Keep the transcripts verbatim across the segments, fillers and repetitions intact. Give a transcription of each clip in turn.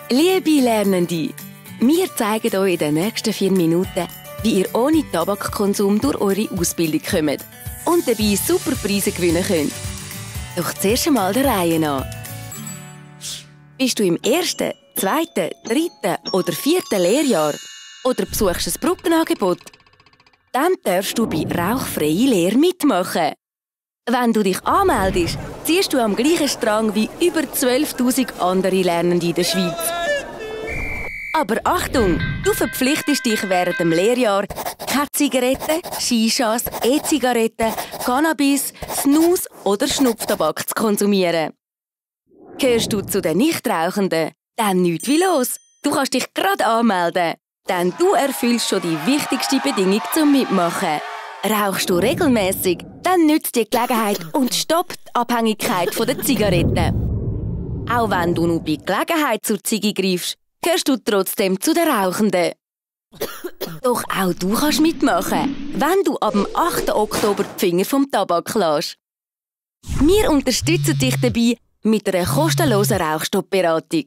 Liebe Lernende, wir zeigen euch in den nächsten vier Minuten, wie ihr ohne Tabakkonsum durch eure Ausbildung kommt und dabei super Preise gewinnen könnt. Doch zuerst einmal der Reihe nach. Bist du im ersten, zweiten, dritten oder vierten Lehrjahr oder besuchst ein Brückenangebot? Dann darfst du bei Rauchfreie Lehre mitmachen. Wenn du dich anmeldest, ziehst du am gleichen Strang wie über zwölftausend andere Lernende in der Schweiz. Aber Achtung, du verpflichtest dich während dem Lehrjahr, keine Zigaretten, Shishas, E-Zigaretten, Cannabis, Snus oder Schnupftabak zu konsumieren. Gehörst du zu den Nichtrauchenden? Dann nichts wie los. Du kannst dich gerade anmelden, denn du erfüllst schon die wichtigste Bedingung zum Mitmachen. Rauchst du regelmäßig, dann nützt die Gelegenheit und stoppt die Abhängigkeit von der Zigaretten. Auch wenn du nur bei Gelegenheit zur Ziege greifst, gehörst du trotzdem zu den Rauchenden. Doch auch du kannst mitmachen, wenn du ab dem achten Oktober die Finger vom Tabak lässt. Wir unterstützen dich dabei mit einer kostenlosen Rauchstoppberatung.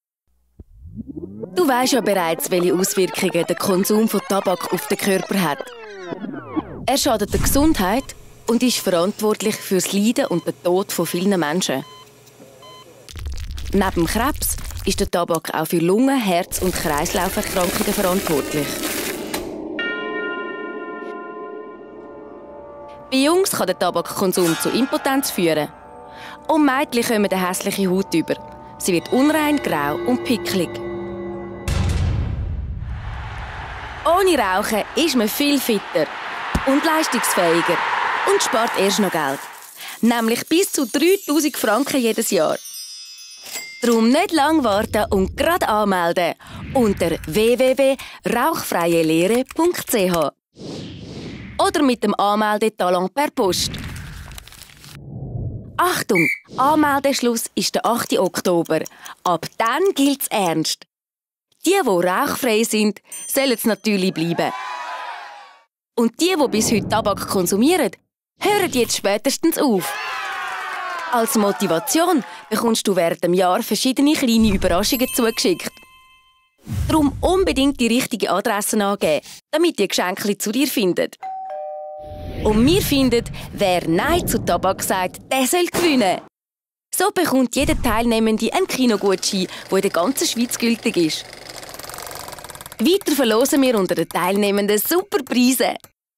Du weisst ja bereits, welche Auswirkungen der Konsum von Tabak auf den Körper hat. Er schadet der Gesundheit und ist verantwortlich für das Leiden und den Tod von vielen Menschen. Neben Krebs ist der Tabak auch für Lungen-, Herz- und Kreislauferkrankungen verantwortlich. Bei Jungs kann der Tabakkonsum zu Impotenz führen. Und Mädchen kommen eine hässliche Haut über. Sie wird unrein, grau und picklig. Ohne Rauchen ist man viel fitter und leistungsfähiger und spart erst noch Geld. Nämlich bis zu dreitausend Franken jedes Jahr. Darum nicht lang warten und gerade anmelden unter w w w punkt rauchfreie lehre punkt c h oder mit dem Anmeldetalon per Post. Achtung! Anmeldeschluss ist der achte Oktober. Ab dann gilt's ernst. Die, die rauchfrei sind, sollen es natürlich bleiben. Und die, die bis heute Tabak konsumieren, hören jetzt spätestens auf. Als Motivation bekommst du während dem Jahr verschiedene kleine Überraschungen zugeschickt. Darum unbedingt die richtige Adresse angeben, damit die Geschenke zu dir finden. Und wir finden, wer Nein zu Tabak sagt, der soll gewinnen. So bekommt jeder Teilnehmende einen Kinogutschein, der in der ganzen Schweiz gültig ist. Weiter verlosen wir unter den Teilnehmenden super Preise.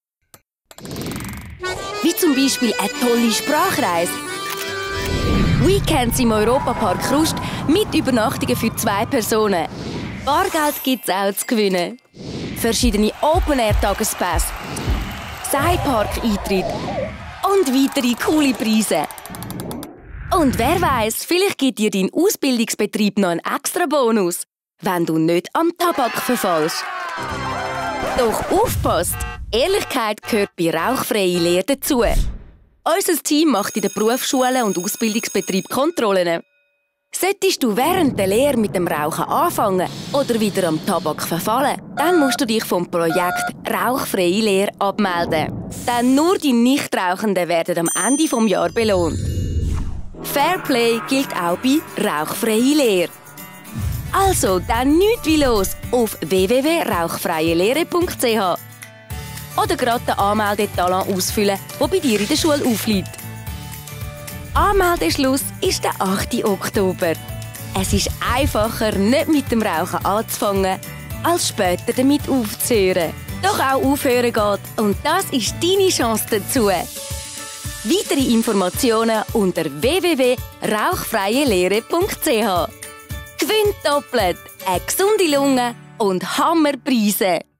Wie zum Beispiel eine tolle Sprachreise. Weekends im Europapark Rust mit Übernachtungen für zwei Personen. Bargeld gibt es auch zu gewinnen. Verschiedene Open-Air-Tagespässe. Seilpark-Eintritt und weitere coole Preise. Und wer weiß, vielleicht gibt dir dein Ausbildungsbetrieb noch einen extra Bonus, wenn du nicht am Tabak verfallst. Doch aufpasst! Ehrlichkeit gehört bei rauchfreie Lehre dazu. Unser Team macht in den Berufsschulen und Ausbildungsbetrieben Kontrollen. Solltest du während der Lehre mit dem Rauchen anfangen oder wieder am Tabak verfallen, dann musst du dich vom Projekt Rauchfreie Lehre abmelden. Denn nur die Nichtrauchenden werden am Ende des Jahres belohnt. Fairplay gilt auch bei Rauchfreie Lehre. Also, dann nichts wie los auf w w w punkt rauchfreie lehre punkt c h oder gerade den Anmeldetalon ausfüllen, der bei dir in der Schule aufliegt. Anmeldeschluss ist der achte Oktober. Es ist einfacher, nicht mit dem Rauchen anzufangen, als später damit aufzuhören. Doch auch aufhören geht und das ist deine Chance dazu. Weitere Informationen unter w w w punkt rauchfreie lehre punkt c h. Gewinn doppelt, eine gesunde Lunge und Hammerpreise!